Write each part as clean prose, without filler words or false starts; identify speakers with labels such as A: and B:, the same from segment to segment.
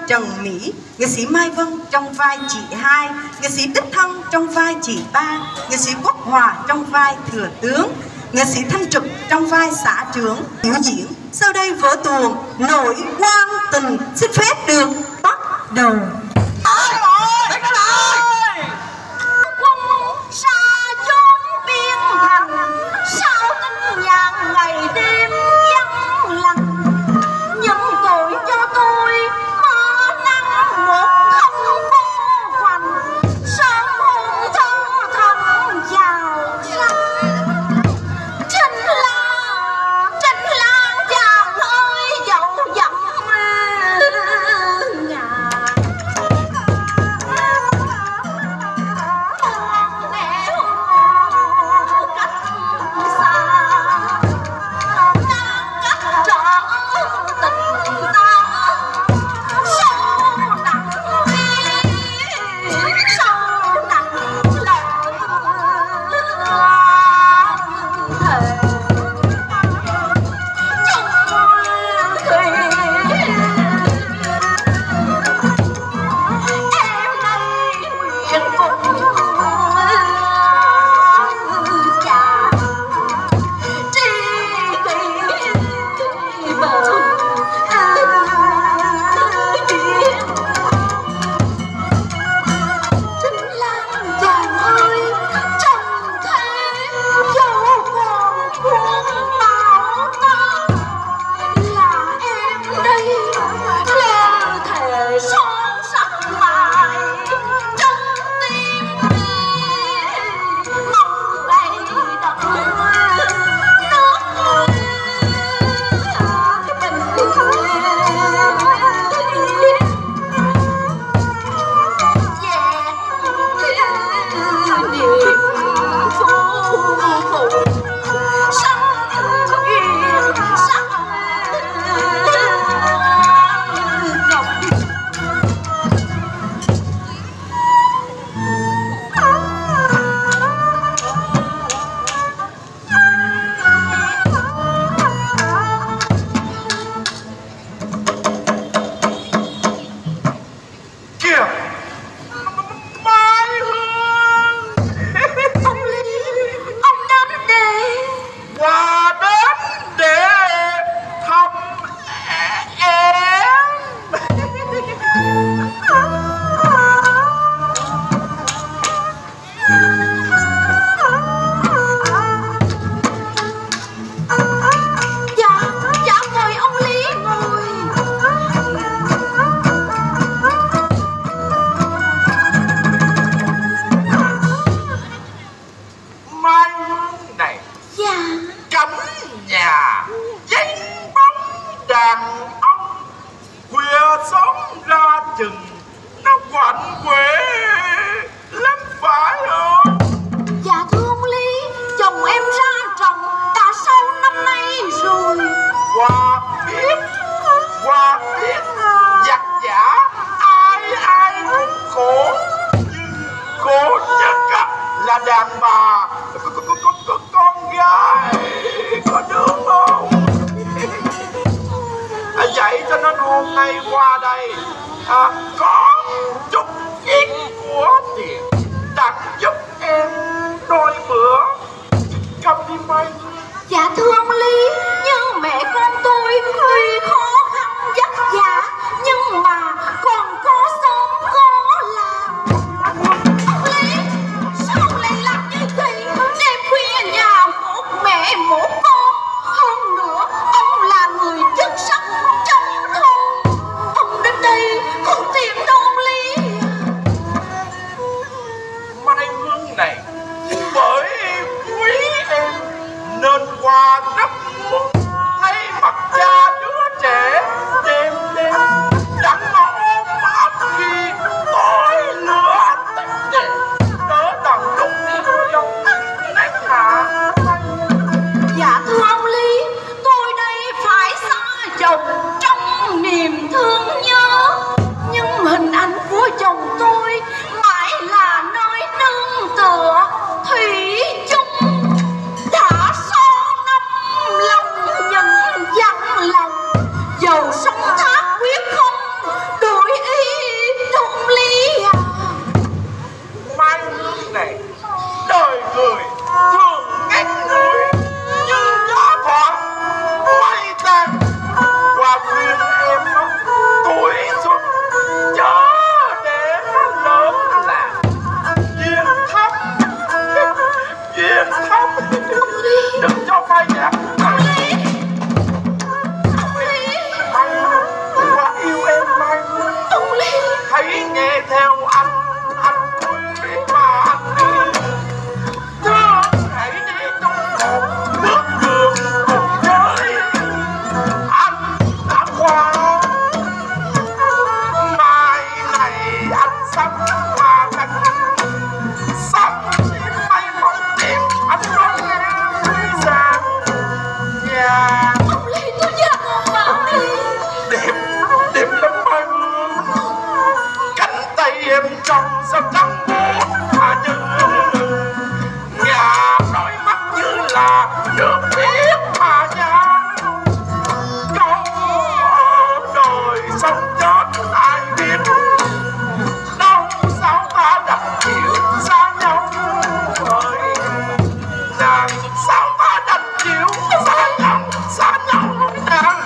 A: Trần Mỹ, nghệ sĩ Mai Vân trong vai chị Hai, nghệ sĩ Tích Thân trong vai chị Ba, nghệ sĩ Quốc Hòa trong vai thừa tướng, nghệ sĩ Thanh Trực trong vai xã trưởng biểu diễn. Sau đây vở tuồng Nỗi Quan Tình xin phép được bắt đầu.
B: Nên qua rất muốn thấy mặt cha đứa theo anh quý mà anh đi. Thương hãy đi trong một bước đường cùng với anh đã qua. Mai này anh sắp qua cánh, sắp mây mộng tìm anh không ra nhà.
C: Ông Lý tôi giận ông mà.
B: Đẹp, đẹp lắm Mai Hương. Cánh tay em trong sao trắng buốt mà như nhà, đôi mắt như là nước biếc mà nhang. Câu ở đời sống chết ai biết, đâu sao ta đặt chịu xa nhau bởi nàng, sao ta đặt chịu xa nhau nàng.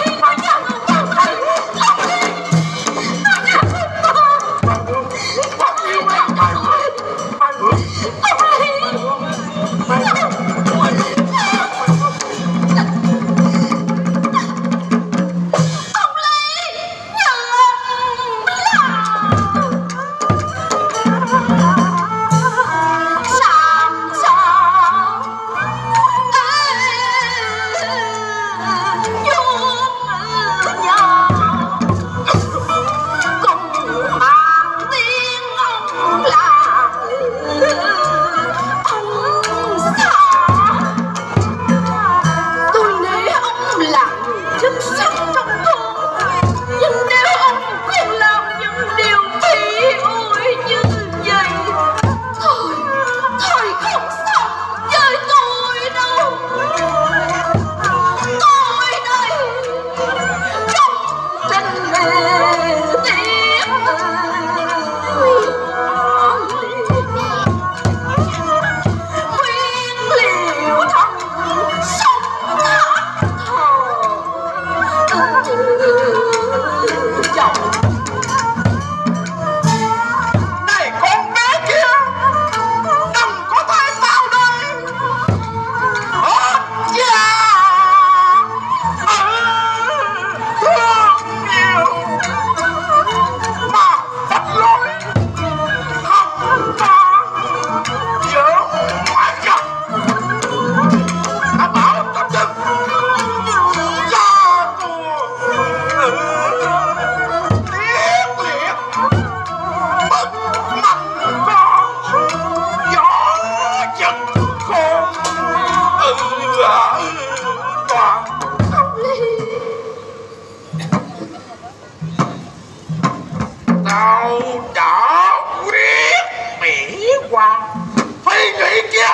B: Tao đã quyết mỹ qua phi nghĩ kia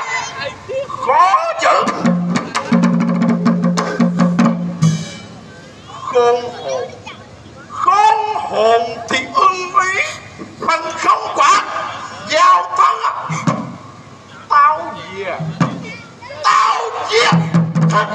B: khó chữ khôn hồn thì ưng ý, bằng không quả giao thân à. Tao về thật.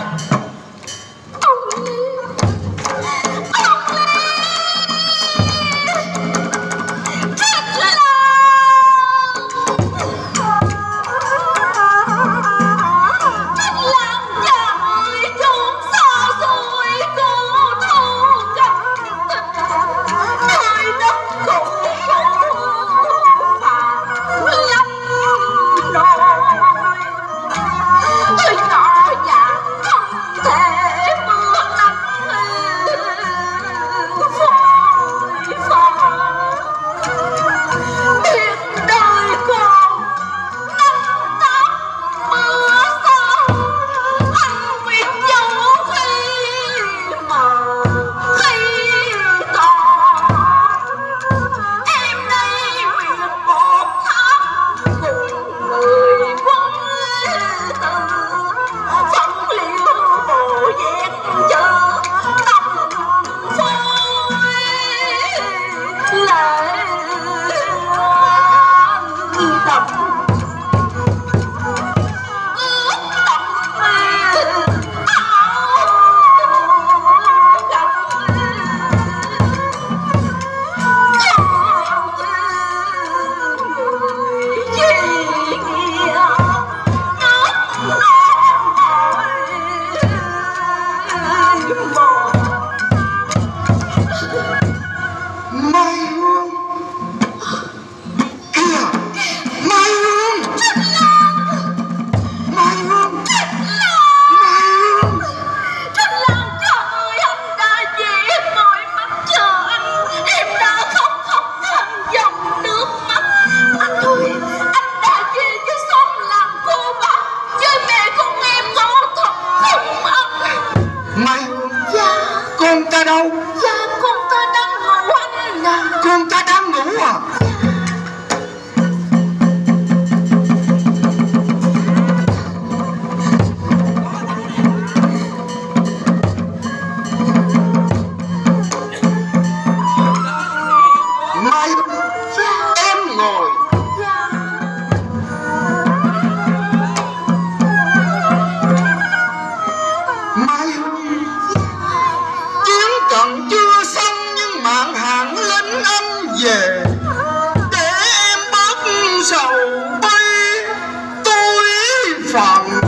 B: dẫn anh về để em bớt sầu bi tôi phận.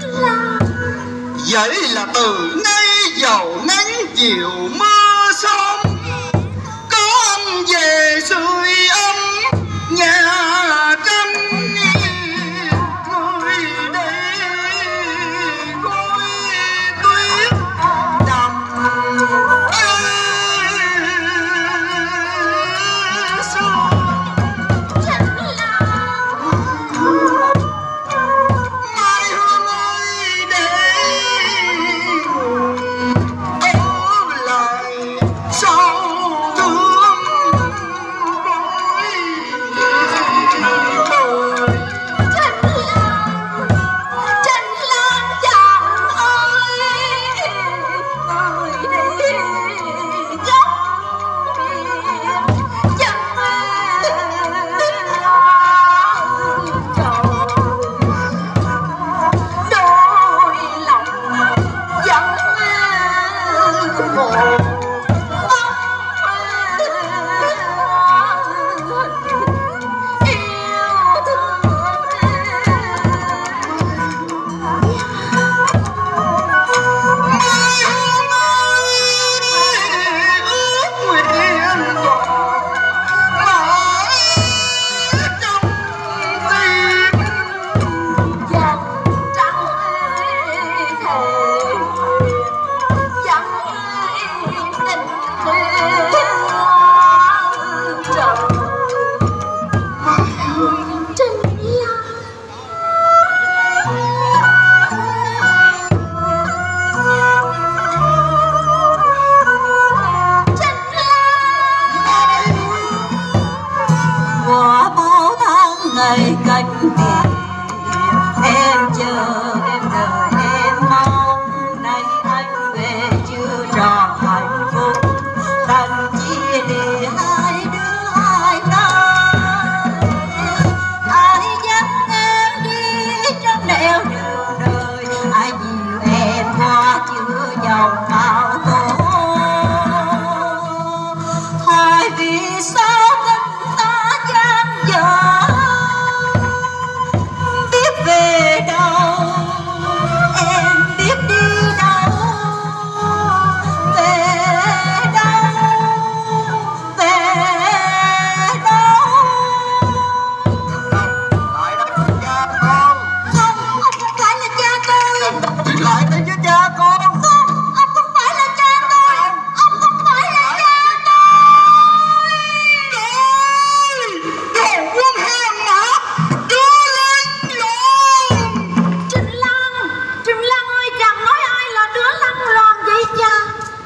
B: Vậy là từ nay dầu nắng chiều mưa sớm, có anh về sưởi ấm nhà tranh. Người đây gối tuyết đầm sương. Mai Hương ơi để ở lại sau thương đôi.
C: Tranh Lan chàng ơi, người đi góc biển chân trời, đôi lòng vẫn một yêu thương.
B: Mai Hương ơi ước nguyện còn mãi trong tim.
C: Dòng trăng thề dẫn tình quê trời. Trinh Lan qua bao tháng ngày cách biệt, em chờ em đợi em mong, nay anh về chưa tròn hạnh phúc, đành chia để hai đứa hai nơi. Ai dắt em đi trong nẻo đường đời, ai dìu em qua chữa dòng bao tố. Hỏi vì sao tình ta gian dở, biết về đâu em biết đi đâu, về đâu về đâu.
B: Lại đây với cha con.
C: Không, ông không phải là cha tôi.
B: Lại đây với cha con.
C: Không, ông không phải là cha tôi. Ông không phải là cha
B: Đồ quân hèn mã đưa lên lộn.
C: Trinh Lan ơi, chàng nói ai là đứa lăn lòn vậy cha?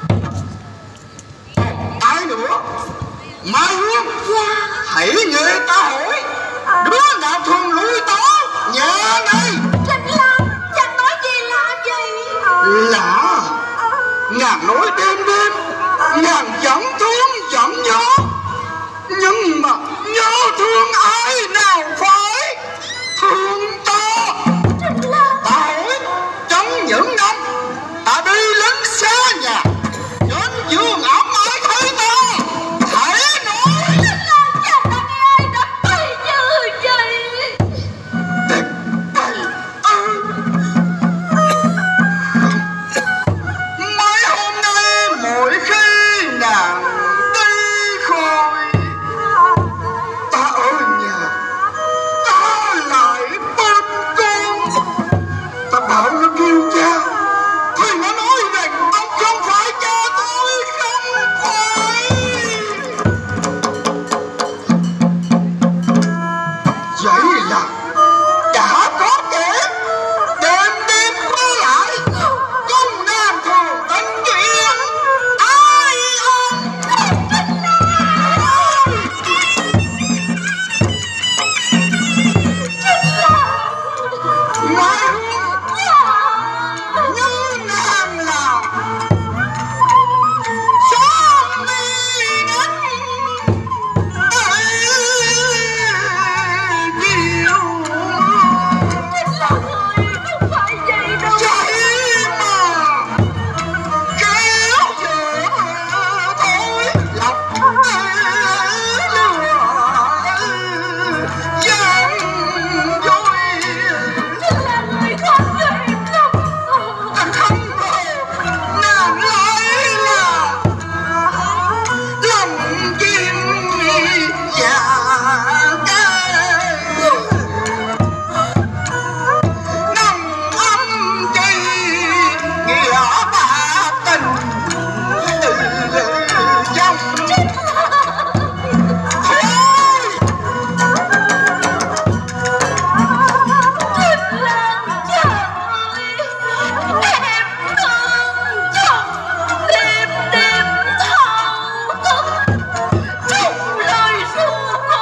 B: Ai nữa? Mai Hương.
C: Dạ.
B: Hãy nghe ta hỏi, đứa nào thường lui tới nhà này?
C: Trinh Lan, chàng nói gì lạ vậy?
B: Lạ. Nàng nói đêm đêm nàng vẫn thương vẫn nhớ, nhưng mà nhớ thương ai nào phải thương ta?
C: Trinh Lan,
B: Ta hỏi, trong những năm ta đi lính xa nhà, đến giường ấm ai thấy ta? Hãy nói.
C: Trinh Lan, chàng đã nghe ai đập tay như vậy?
B: Địch bày Mấy hôm nay mỗi khi nàng
C: lời ru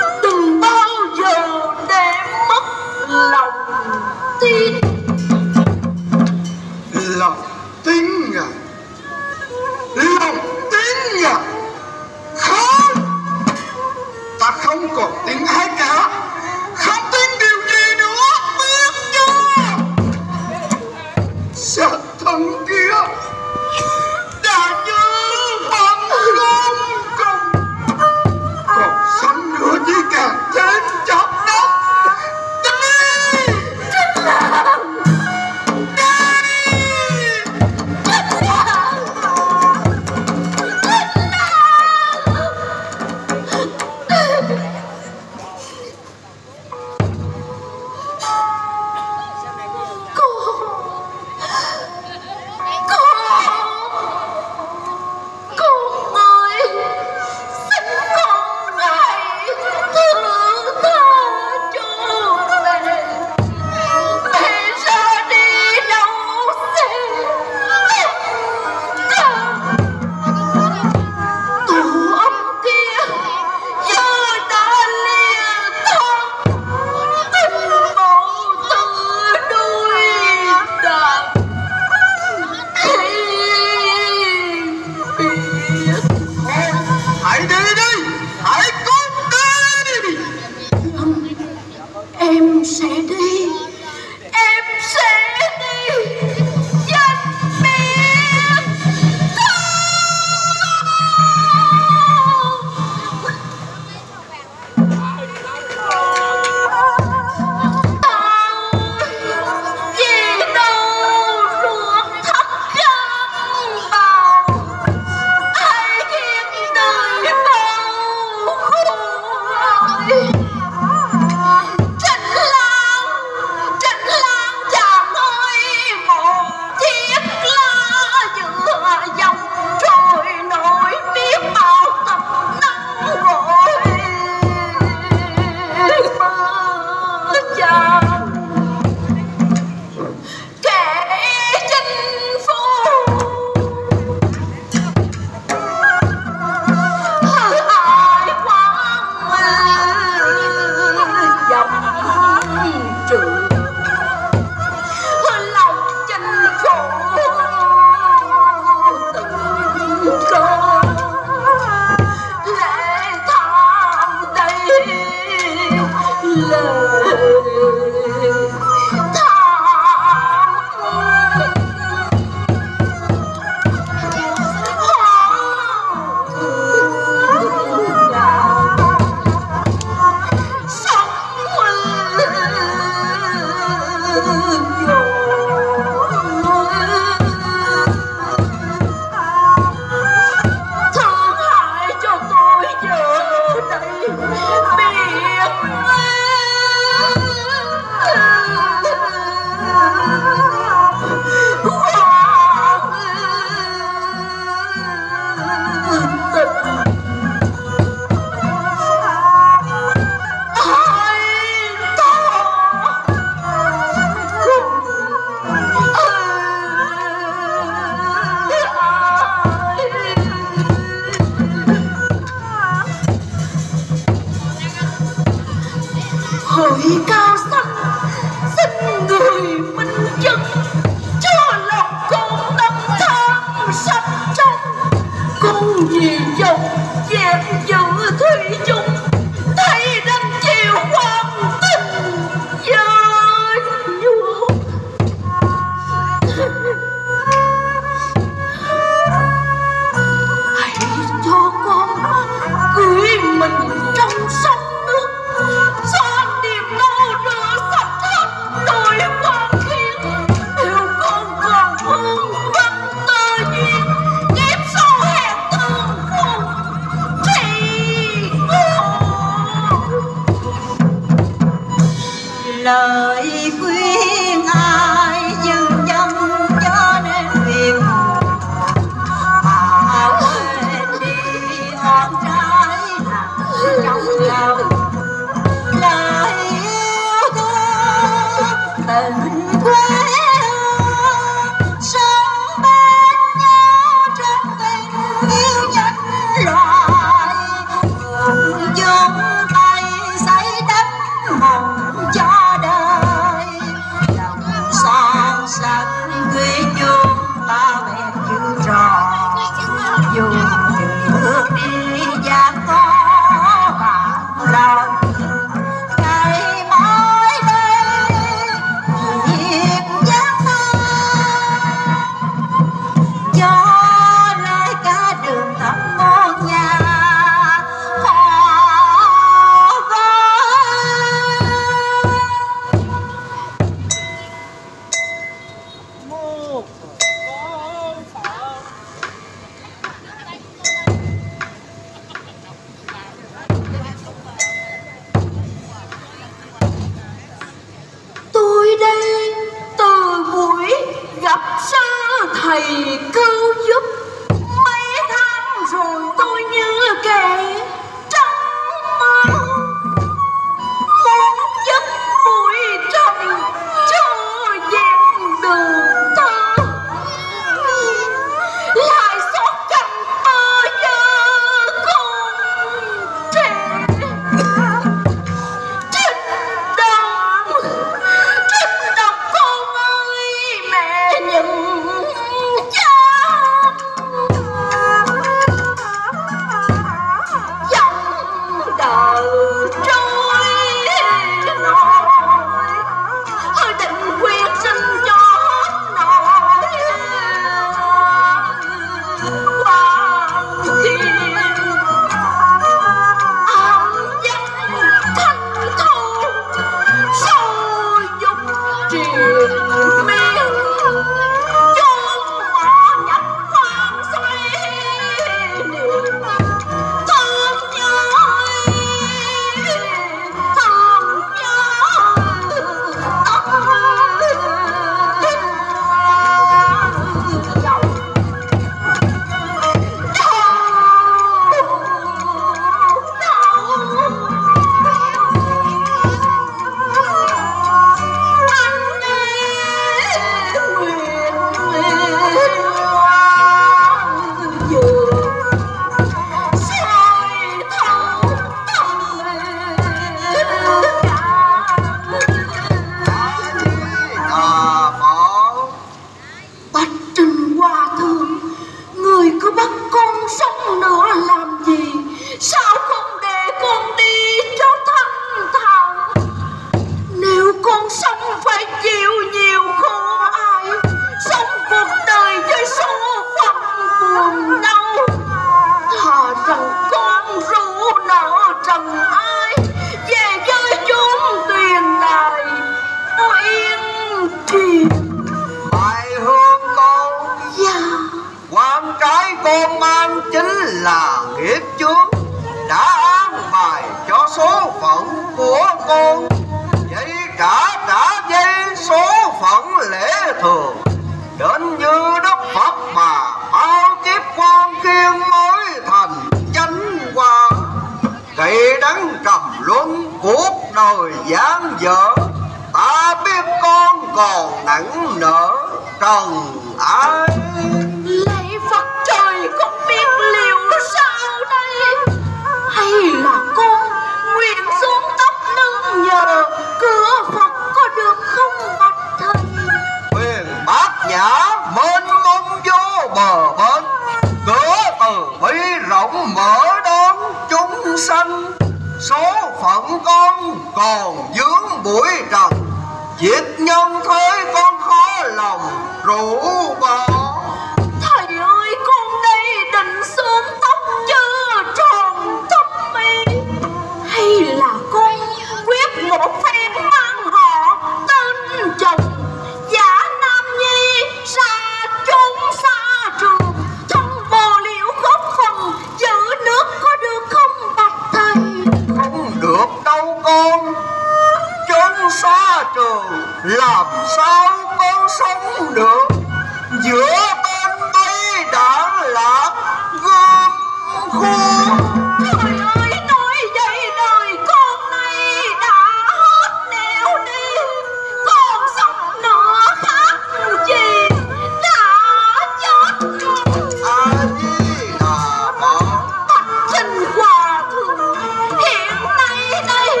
D: con mang chính là nghiệp chướng đã an bài cho số phận của con. Vậy trả dây số phận lễ thường đến như Đức Phật mà bao kiếp con khiên mới thành chánh quả. Cây đắng trầm luân cuộc đời gian dở, ta biết con còn nặng nợ trần ai.
C: Lạy Phật trời, con biết liệu sao đây? Hay là con nguyện xuống tóc nương nhờ cửa Phật có được không bạch thầy?
D: Quyền bát nhã mênh mông vô bờ bên, cửa từ bi rộng mở đón chúng sanh. Số phận con còn vướng bụi trần, việc nhân thế con khó lòng rũ bỏ.
C: Thầy ơi, con đây định xuống tóc chưa tròn tóc mi, hay là con quyết một phen mang họ tên chồng giả nam nhi ra chốn xa trường, trong bồ liễu góp phần giữ nước có được không bạch thầy?
D: Không được đâu con, chốn xa trường làm sao con sống được. Giữa bên bay đạn lạc gươm khuôn.
C: Trời ơi, nói vậy đời con này đã hết nẻo đi, còn sống nữa khác gì đã chết.
D: A Di Đà Phật.
C: Bạch Trình Hòa Thượng hiện nay đây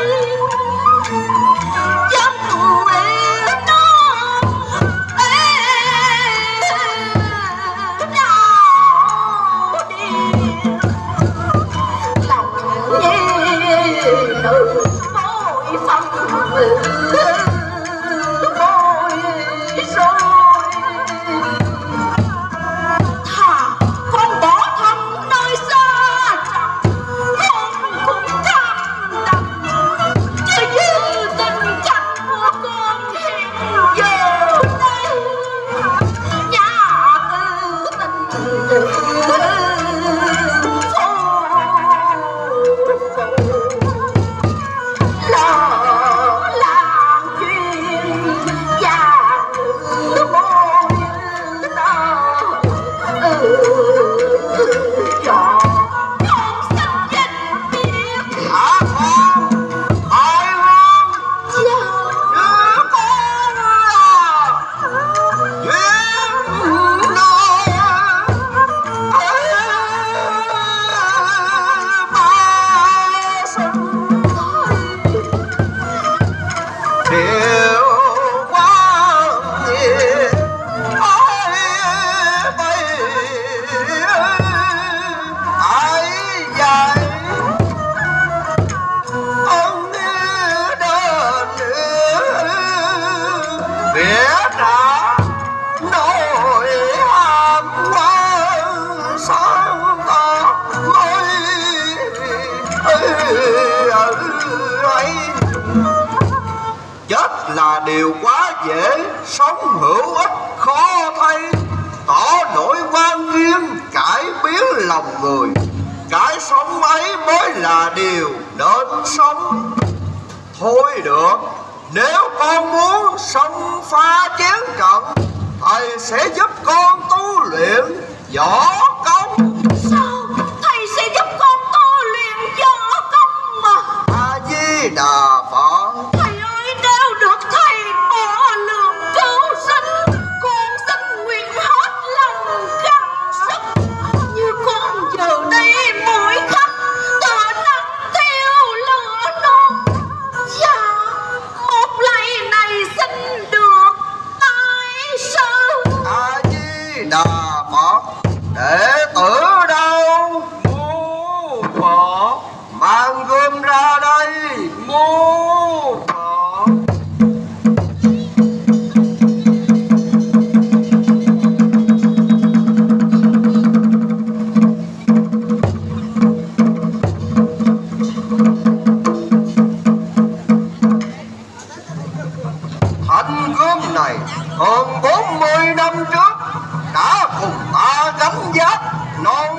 C: dân nguyện nó đau đi lòng nhi nữ mỗi phần mỗi rồi. Thà con bỏ thân nơi xa trần, con cũng cam đành, chứ như tình cảnh của con hiện giờ đây. Nhà tư tình lỡ làm chuyện già môi tơ chọn con xin danh biết.
D: Hả con? Ai con?
C: Dạ
D: Đứa con là duyên nỗi ba sinh. Điều quan nghiệt ai bay ai dài ông đơn biết đã nỗi ham quan sáng ta mới ấy. Chết là điều quá dễ, sống hữu ích khó thay. Tỏ nỗi quan nghiêng cải biến lòng người, cái sống ấy mới là điều nên sống. Thôi được, nếu con muốn xông pha chiến trận, thầy sẽ giúp con tu luyện võ công.
C: sao thầy sẽ giúp con tu luyện võ công mà?
D: A Di Đà Phật.
C: Thầy ơi, nếu được thầy bỏ lượng cứu sinh, con xin nguyện hết lòng gắng sức. Như con giờ đây mỗi khắc tựa nắng thiêu lửa non. Dạ, một lạy này xin được tái sư.
D: A Di Đà Phật. Để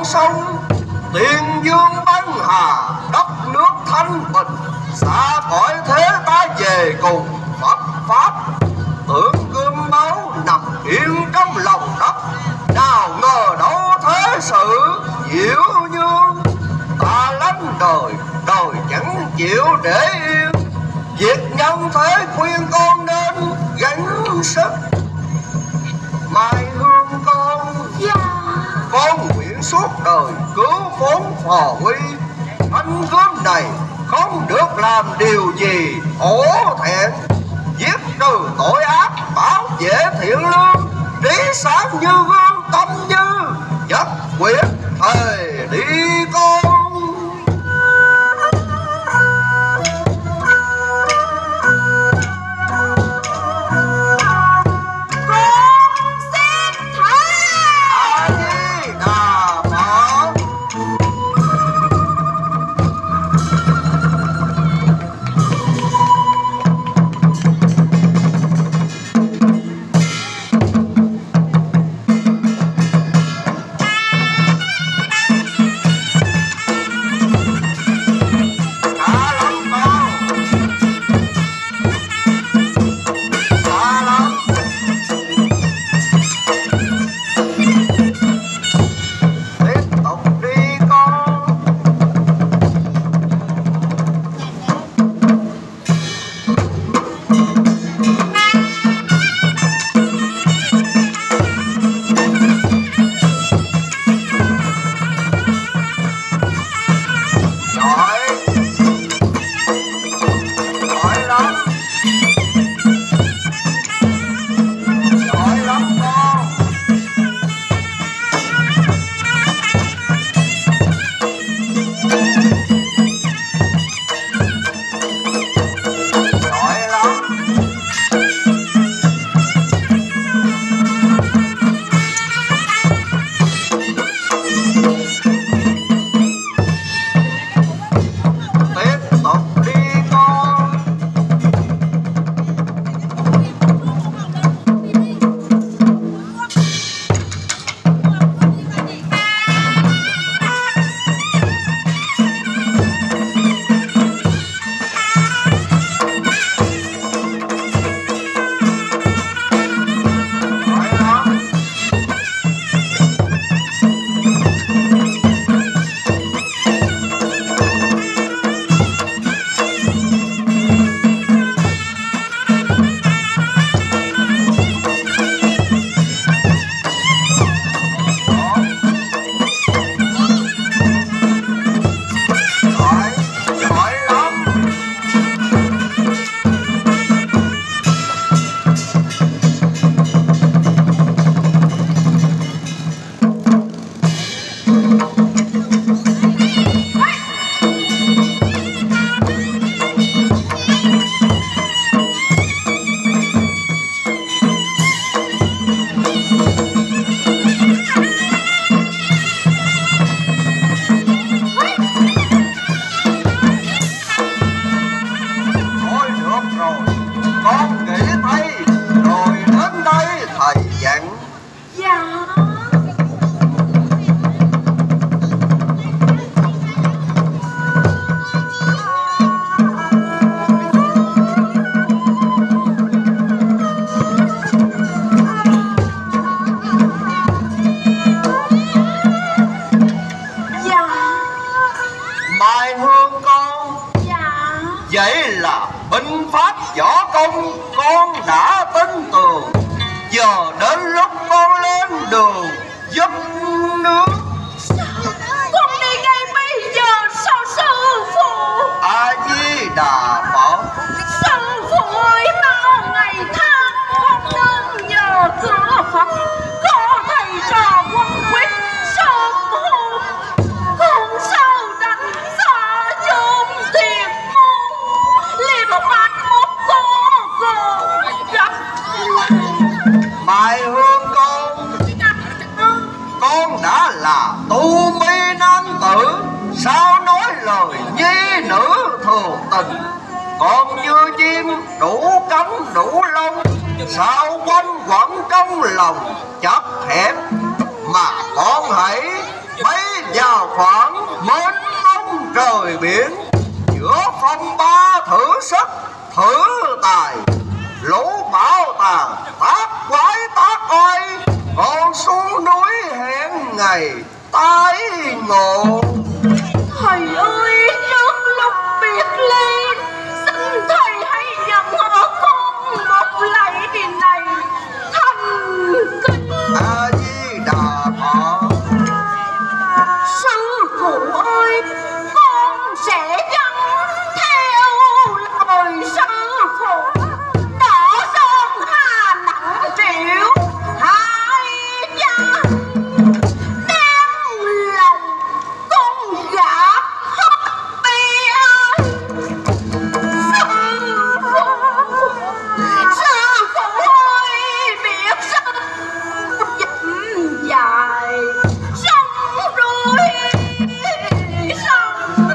D: sông, tiền dương băng hà, đất nước thanh bình, xa cõi thế ta về cùng Phật pháp. Tưởng gươm máu nằm yên trong lòng đất, nào ngờ đâu thế sự diệu nhương. Ta lánh đời, đời chẳng chịu để yên, việc nhân thế khuyên con nên gắng sức. Mai Hương con nguyện suốt đời cứu vốn phò huy. Thanh gươm này không được làm điều gì hổ thẹn, giết trừ tội ác, bảo vệ thiện lương, trí sáng như gương, tâm như nhất quyết thề đi con. Vậy là binh pháp võ công con đã tin tưởng, giờ đến lúc con lên đường giúp nước.
C: Con đi ngay bây giờ sao sư phụ?
D: A Di Đà Phật.
C: Sư phụ ơi, mau ngày tháng con nên nhờ cửa Phật, có thầy trò quân quyết sớm hôn, con sao đánh xa chôn thiệt môn, liềm mặt một cô gặp
D: Mai Hương con đã là tu mi nam tử, sao nói lời nhi nữ thường tình. Con như chim đủ cánh đủ lông, sao quanh quẩn trong lòng chật hẹp. Mà con hãy mấy khoảng mênh mông trời biển, giữa phong ba thử sức thử tài, lũ bảo tàng tác quái tác oai, còn xuống núi hẹn ngày tái ngộ.
C: Thầy ơi, trước lúc biệt ly, xin thầy hãy dặn họ con một lạy đi này thành kính.
D: A Di Đà Phật.
C: Sư phụ ơi, con sẽ gắn theo lời sư phụ, đỏ sơn hà nặng triệu hai cha, đem lòng con gã hấp bi ơi. Sư phụ ơi, biết sức dặm dài sông ruồi sông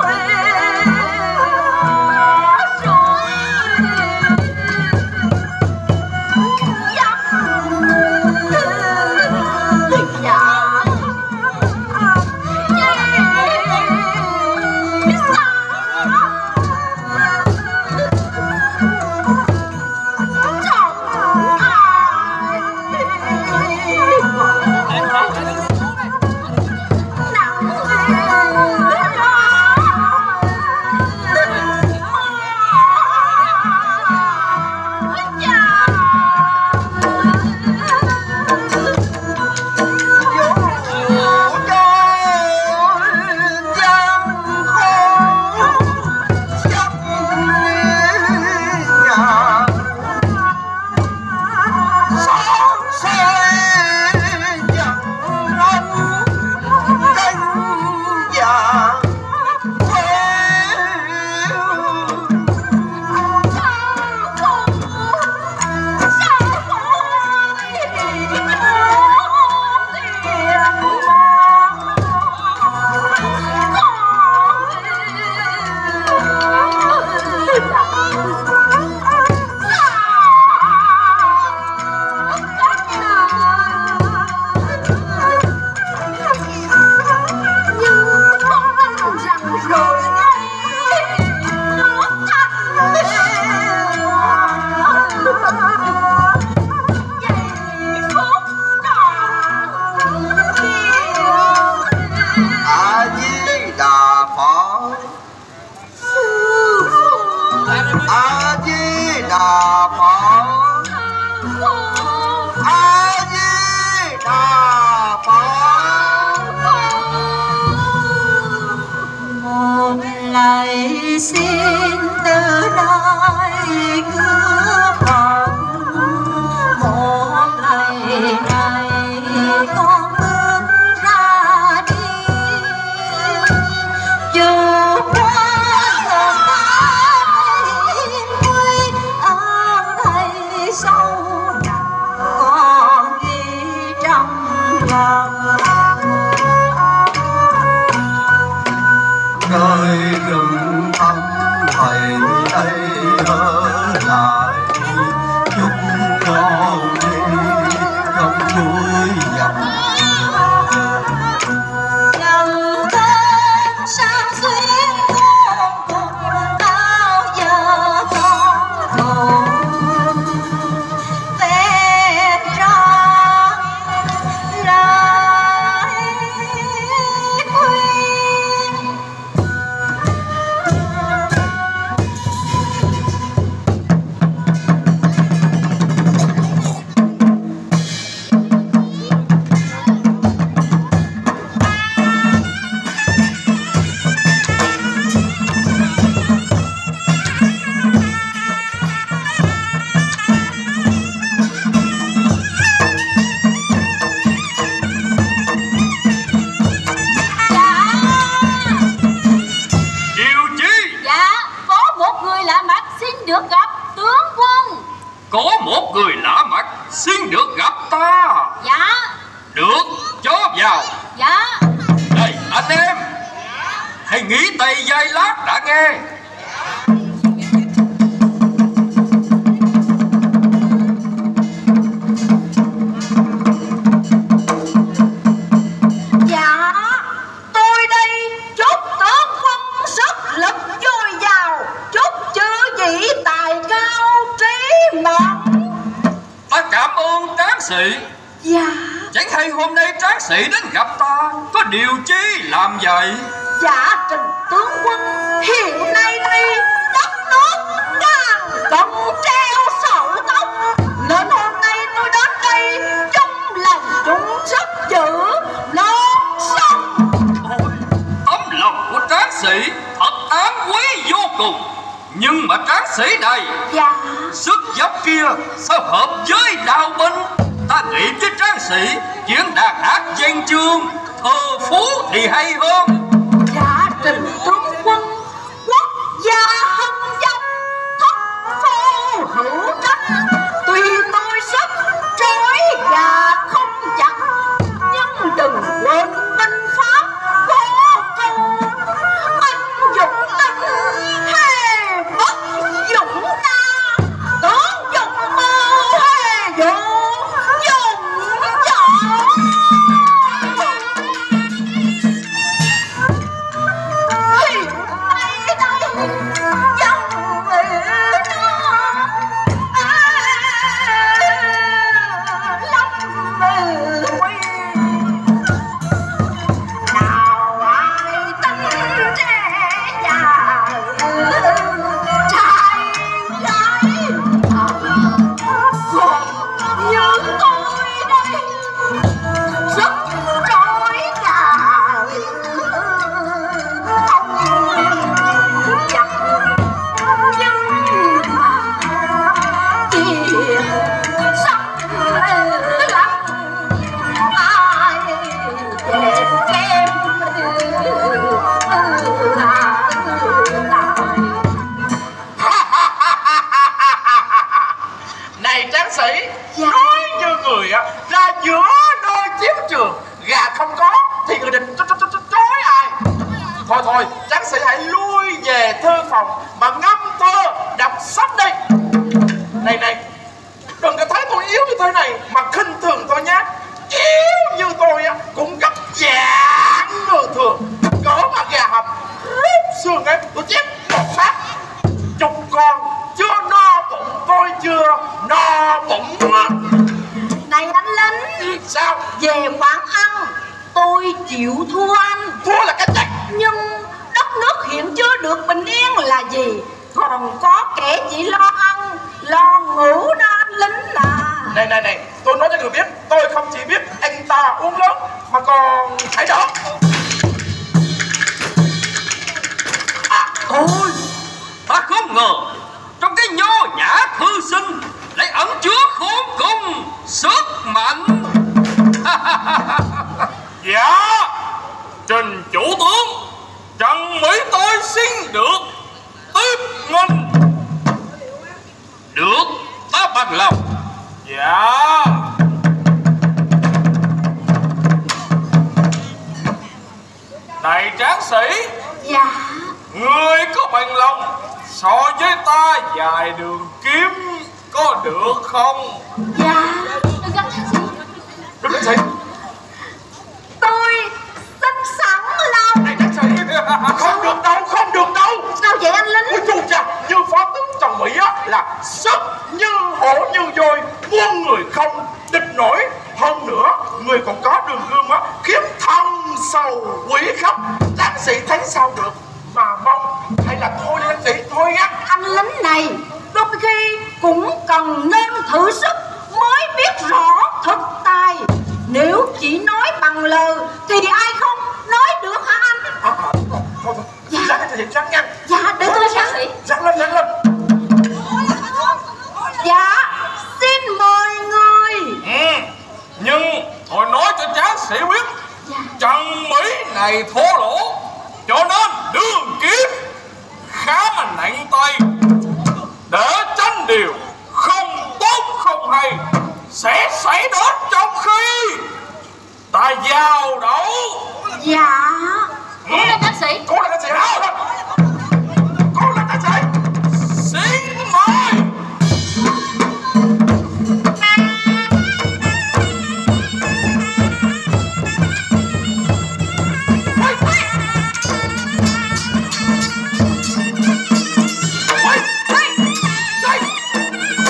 C: Dạ, tôi đây
B: sĩ đến gặp ta có điều chi làm vậy?
C: Dạ Trình tướng quân, hiện nay đi đất nước càng công treo sợi tóc, nên hôm nay tôi đến đây trong lòng chung sức giữ non sông.
B: Ôi, tấm lòng của tráng sĩ thật đáng quý vô cùng. Nhưng mà tráng sĩ này,
C: Dạ
B: sức dốc kia sao hợp với đạo binh? Ta nghĩ với tráng sĩ chuyện đàn hát danh chương thơ phú thì hay hơn.
C: Dạ Trình tướng quân, quốc gia hân danh thất phu hữu trách. Tuy tôi sức trói gà không chặt, nhưng đừng quên binh pháp có câu anh dũng tinh hề bất dũng ta, tướng dũng mưu hề dũng dũng
B: Này tráng sĩ, nói như người ra giữa nơi chiến trường, gà không có thì người địch trói ai? Thôi, tráng sĩ hãy lui về thư phòng mà ngâm thơ đọc sách đi. Này, đừng có thấy tôi yếu như thế này mà khinh thường tôi nhé. Yếu như tôi cũng gấp dạng người thường. Cỡ mà gà hầm rút xương ấy, tôi chép một phát chục con chưa no bụng, tôi chưa no bụng.
C: Này anh lính,
B: Sao?
C: về quán ăn tôi chịu thua anh.
B: Thua là cái chắc.
C: Nhưng đất nước hiện chưa được bình yên là gì? Còn có kẻ chỉ lo ăn, lo ngủ đó anh lính à.
B: Này, tôi nói cho người biết, tôi không chỉ biết anh ta uống lớn mà còn thấy đó. Ôi, ta không ngờ trong cái nho nhã thư sinh lại ẩn chứa khôn cùng sức mạnh. Dạ, Trình chủ tướng, Trần Mỹ tôi xin được tiếp nghênh. Được, ta bằng lòng. Dạ. Này tráng sĩ,
C: Dạ.
B: người có bằng lòng so với ta dài đường kiếm có được không?
C: Dạ.
B: Được tráng sĩ.
C: Tôi xin sẵn lòng.
B: Này tráng sĩ, không được đâu.
C: Sao vậy anh lính?
B: Ôi chu cha, như phó tướng Trần Mỹ là sức như hổ như voi, muôn người không địch nổi. Hơn nữa, người còn có đường gươm khiến thân sầu quỷ khóc. Tráng sĩ thấy sao được mà mong, hay là thôi đi tráng sĩ, thôi nhá.
C: Anh lính này đôi khi cũng cần nên thử sức mới biết rõ thực tài. Nếu chỉ nói bằng lời thì ai không nói được hả anh?
B: Thôi,
C: Dạ.
B: ráng tráng sĩ, ráng nhanh.
C: Dạ, để tôi tráng sĩ.
B: Ráng lên.
C: Dạ, xin mời người.
B: Nhưng thôi nói cho tráng sĩ biết,
C: Dạ.
B: Trần Mỹ này thô lỗ, cho nên đường kiếm khá mà nặng tay. Để tránh điều không tốt không hay sẽ xảy đến trong khi ta giao đấu.
C: Dạ.
B: Cố lên tráng sĩ. Cố lên tráng sĩ. Cố lên tráng sĩ. Xin mời.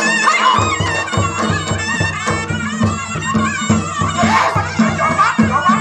B: Hãy subscribe cho kênh Ghiền Mì Gõ để không bỏ lỡ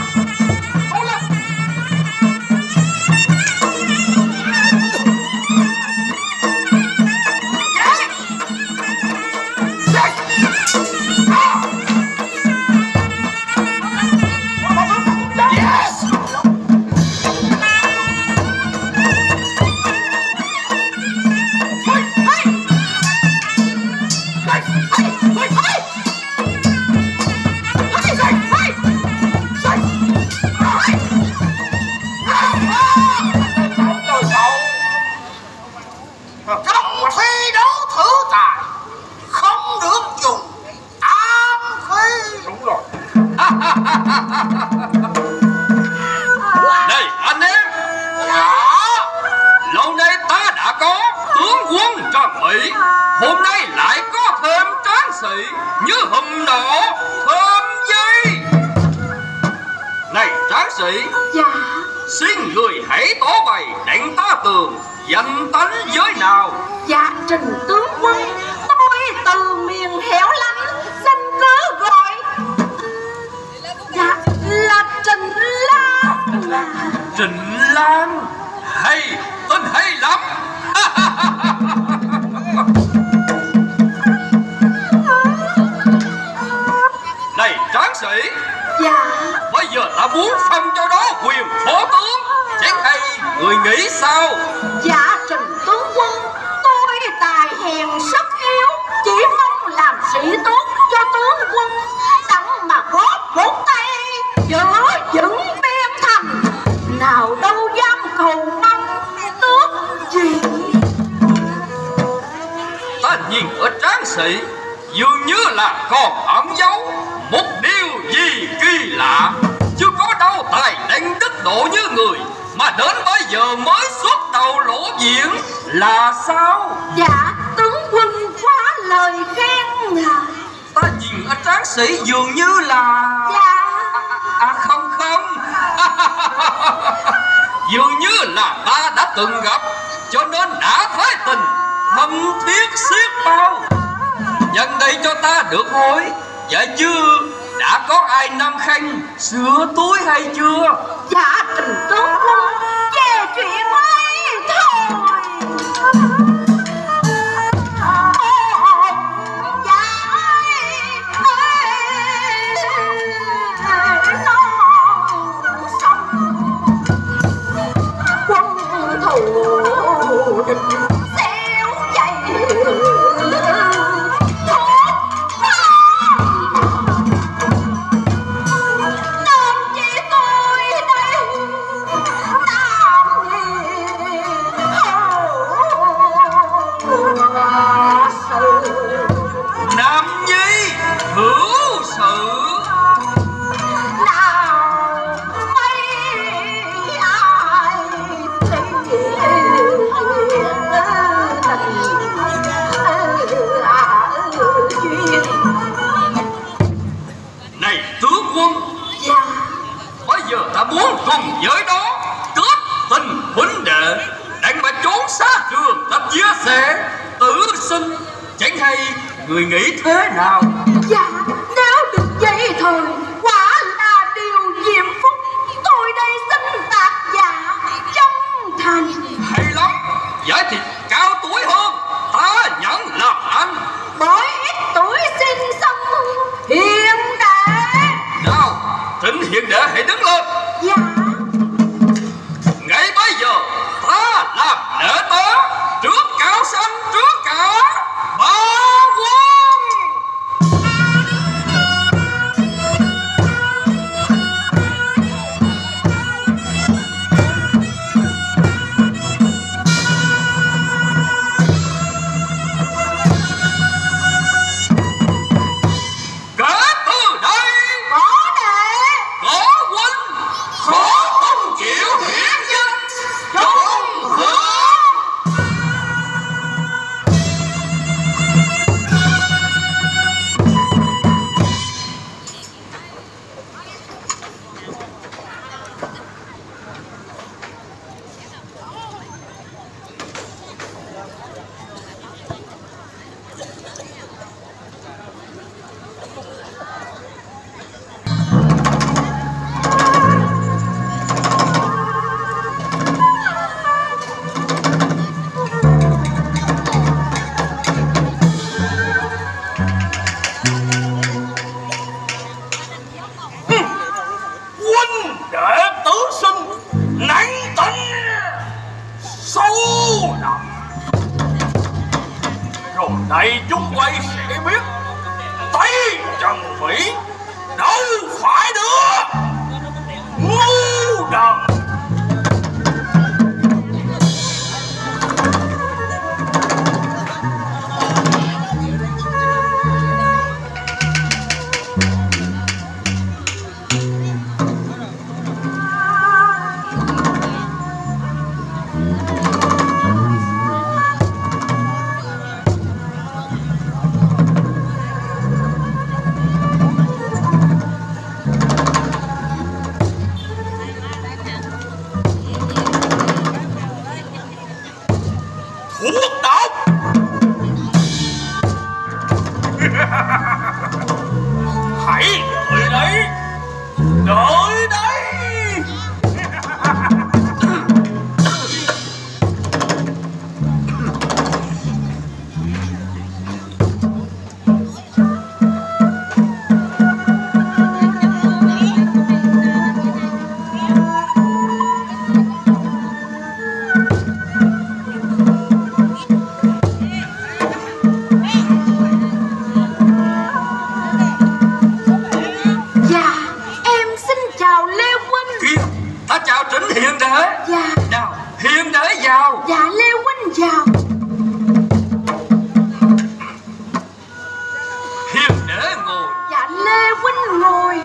B: người hãy tỏ bày đặng ta tường danh tánh giới nào.
C: Dạ Trình tướng quân, tôi từ miền hẻo lánh xin cứ gọi dạ là Trình Lan.
B: Trịnh Lan, hay, tên hay lắm. Này tráng sĩ,
C: Dạ
B: bây giờ ta muốn phân cho đó quyền phó tướng, chẳng hay người nghĩ sao?
C: dạ Trình tướng quân, tôi tài hèn sức yếu, chỉ mong làm sĩ tốt cho tướng quân, đặng mà góp một tay giữ vững biên thành, nào đâu dám cầu mong tước gì.
B: Ta nhìn ở tráng sĩ dường như là còn ẩn giấu một điều gì kỳ lạ, chứ có đâu tài đánh đức độ như người mà đến bây giờ mới xuất đầu lộ diện là sao?
C: Dạ tướng quân quá lời khen ngài.
B: Ta nhìn ở tráng sĩ dường như là không dường như là ta đã từng gặp, cho nên đã thấy tình thân thiết xiết bao. Nhân đây cho ta được hỏi, dạ chứ đã có ai nam khanh sửa túi hay chưa?
C: Dạ Trình tướng quân về chuyện ấy thôi.
B: Nam nhi hữu sự. Này tướng quân, bây giờ ta muốn cùng với đó kết tình huynh đệ, đặng mà trốn xa trường tập chia sẻ tử sinh, chẳng hay người nghĩ thế nào?
C: Dạ nếu được vậy thôi quả là điều diễm phúc, tôi đây xin tạc dạ chân thành.
B: Hay lắm, vậy thì cao tuổi hơn ta nhận làm anh.
C: Bởi ít tuổi sinh xong hiền đệ.
B: Nào Trịnh hiền đệ hãy đứng lên.
C: Dạ
B: Ngay bây giờ ta làm đệ tớ trước cao sanh, trước cả ba quân. Kể từ đây
C: có đệ.
B: có huynh khó không chịu hiển danh trung hưởng. Huynh đệ tử sinh nặng tình sâu nặng, rồi đây chúng quay sẽ biết Tây Trần Vĩ đâu phải đứa ngu đần. đế.
C: Dạ.
B: Nào Hiền đế vào.
C: Dạ Lê huynh vào.
B: Hiền đế ngồi.
C: Dạ Lê huynh ngồi.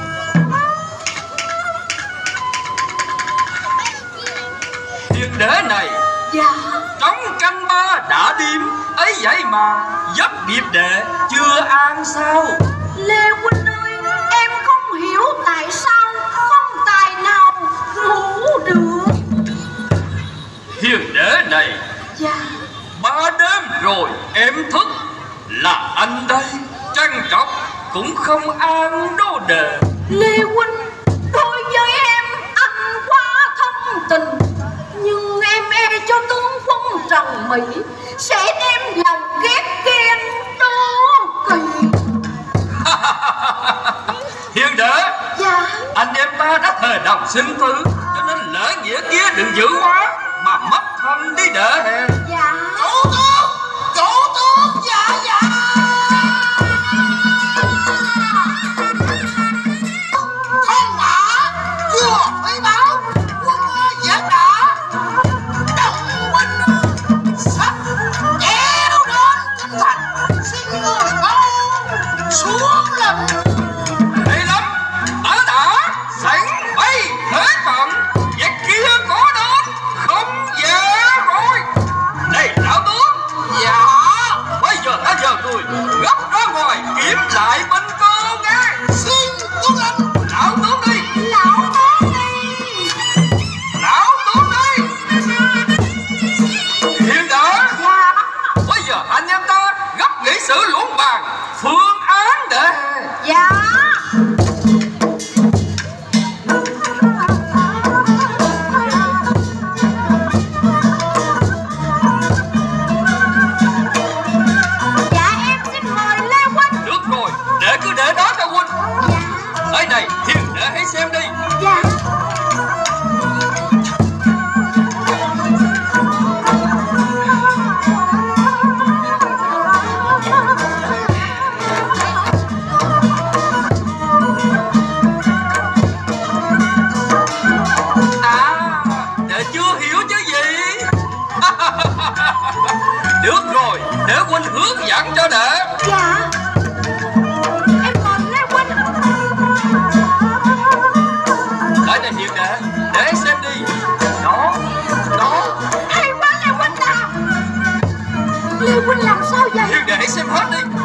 B: Hiền đế này.
C: Dạ.
B: Trống canh ba đã đêm ấy vậy mà giấc điệp đệ chưa an sao?
C: Lê huynh ơi, em không hiểu tại sao không tài nào ngủ được.
B: Hiền đế này.
C: Dạ.
B: 3 đêm rồi em thức là anh đây trăn trọc cũng không an đô đề.
C: Lê huynh, đối với em anh quá thâm tình, nhưng em e cho tướng quân Trần Mỹ sẽ đem lòng ghét ghen đố kỵ.
B: Hiền đế.
C: Dạ.
B: Anh em ta đã thề đồng sinh tử, cho nên lỡ nghĩa kia đừng dữ quá mà mất thân đi đệ hè.
C: Dạ.
D: Chủ tướng, dạ dạ. Con mã vừa mới báo quân giết đã đồng huynh sắp kéo đến kinh thành, xin người mau xuống lần.
B: Hay lắm, đã sẵn bay thế phận, việc kia có đến không dễ rồi. Này lão tướng.
D: Dạ.
B: Bây giờ ta chờ người gấp ra ngoài kiểm lại binh cơ nghe.
D: Xin tuân lệnh.
B: Lão tướng đi.
C: Lão tướng đi.
B: Lão tướng đi. Hiền đế.
C: Dạ.
B: Bây giờ anh em ta gấp nghị sự luận bàn phương án để.
C: Dạ. Dạ em xin mời Lê huynh.
B: Được rồi, để cứ để đó cho huynh.
C: Dạ.
B: Ở này Hiền đế hãy xem đi.
C: Dạ.
B: À, để chưa hiểu chứ gì. Được rồi, để huynh hướng dẫn cho đệ.
C: Dạ. Em mời Lê huynh.
B: Lại này Hiền đế, để xem đi. Đó, đó.
C: Hay quá Lê huynh à. Lê huynh làm sao vậy?
B: Hiền đế hãy xem hết đi.